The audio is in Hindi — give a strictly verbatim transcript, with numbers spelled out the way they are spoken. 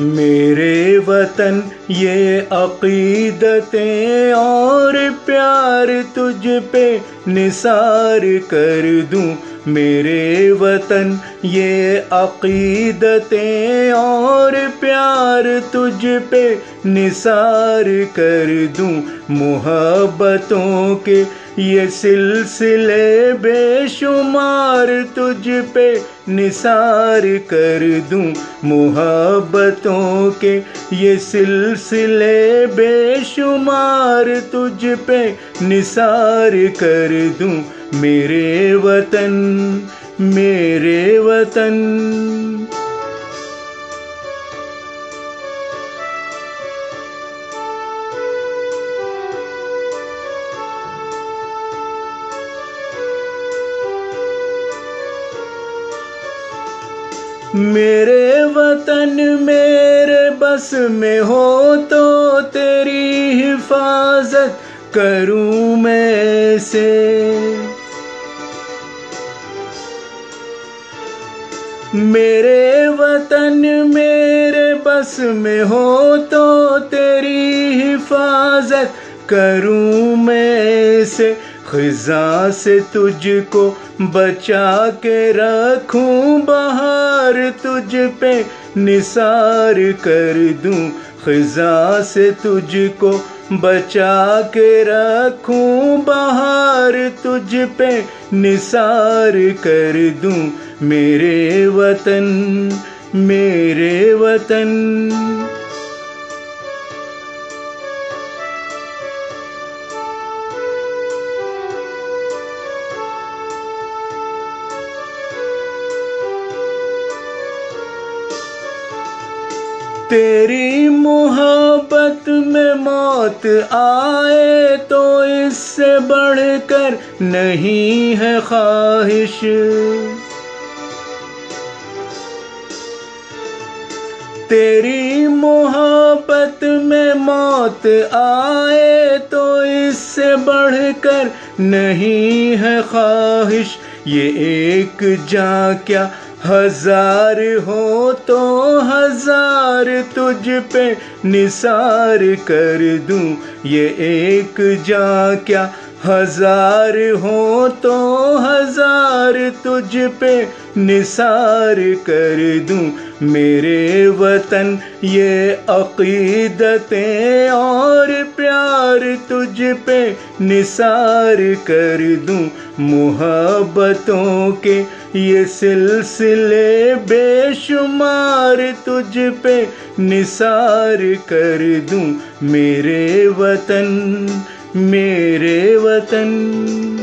मेरे वतन ये अक़ीदतें और प्यार तुझ पे निसार कर दूं। मेरे वतन ये अक़ीदतें और प्यार तुझ पे निसार कर दूं। मोहब्बतों के ये सिलसिले बेशुमार तुझ पे निसार कर दूं। मोहब्बतों के ये सिलसिले बेशुमार तुझ पे निसार कर दूं। मेरे वतन मेरे वतन। मेरे वतन मेरे बस में हो तो तेरी हिफाजत करूं मैं से। मेरे वतन मेरे बस में हो तो तेरी हिफाजत करूं मैं से। ख़िज़ा से तुझको बचा के रखूं, बहार तुझ पे निसार कर दूं। ख़िज़ा से तुझको बचा के रखूं, बहार तुझ पे निसार कर दूं। मेरे वतन मेरे वतन। तेरी मोहब्बत में मौत आए तो इससे बढ़कर नहीं है ख्वाहिश। तेरी मोहब्बत में मौत आए तो इससे बढ़कर नहीं है ख्वाहिश। ये एक जान क्या हजार हो तो हजार तुझ पे निसार कर दूं। ये एक जान क्या हजार हो तो हजार तुझ पे निसार कर दूं। मेरे वतन ये अक़ीदतें और प्यार तुझ पे निसार कर दूं। मोहब्बतों के ये सिलसिले बेशुमार तुझ पे निसार कर दूं। मेरे वतन मेरे वतन।